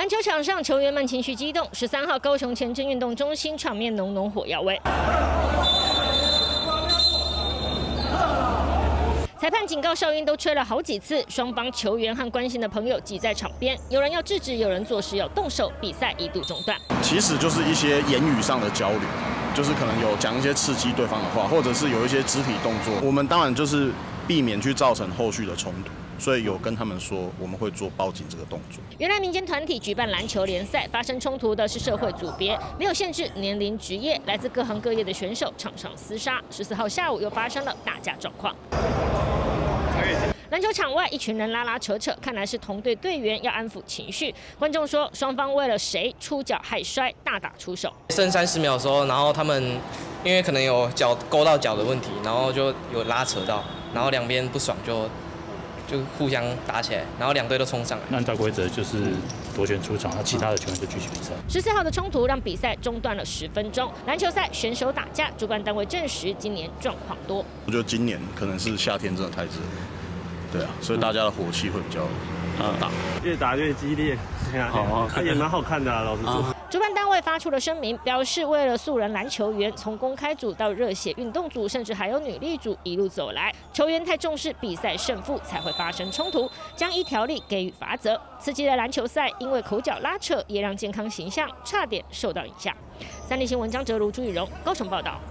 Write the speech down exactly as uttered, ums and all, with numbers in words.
篮球场上，球员们情绪激动。十三号，高雄前镇运动中心场面浓浓火药味。裁判警告哨音都吹了好几次，双方球员和关心的朋友挤在场边，有人要制止，有人做事要动手，比赛一度中断。 其实就是一些言语上的交流，就是可能有讲一些刺激对方的话，或者是有一些肢体动作。我们当然就是避免去造成后续的冲突。 所以有跟他们说，我们会做报警这个动作。 原来民间团体举办篮球联赛，发生冲突的是社会组别，没有限制年龄、职业，来自各行各业的选手场上厮杀。十四号下午又发生了打架状况。篮球场外，一群人拉拉扯扯，看来是同队队员要安抚情绪。观众说，双方为了谁出脚害摔，大打出手。 剩三十秒的时候，然后他们因为可能有脚勾到脚的问题，然后就有拉扯到，然后两边不爽就。 就互相打起来，然后两队都冲上来。 按照规则就是夺权出场，那其他的球员就继续比赛。 十四号的冲突让比赛中断了十分钟。篮球赛选手打架，主办单位证实今年状况多。 我觉得今年可能是夏天真的太热，对啊，所以大家的火气会比较大， 越打越激烈。好啊，也蛮好看的啊，老实说。 主办单位发出了声明，表示为了素人篮球员，从公开组到热血运动组，甚至还有女力组一路走来，球员太重视比赛胜负，才会发生冲突，将依条例给予罚则。刺激的篮球赛因为口角拉扯，也让健康形象差点受到影响。三立新闻张哲如、朱雨荣高雄报道。